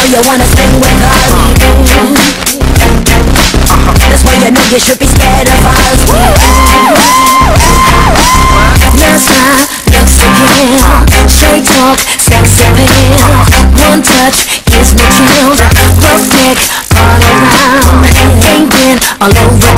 you wanna spend with us. That's why you know you should be scared of us. Nasa, looks to kill. Straight talk, sex appeal. One touch gives me chills. Rough dick all around. Ain't been all over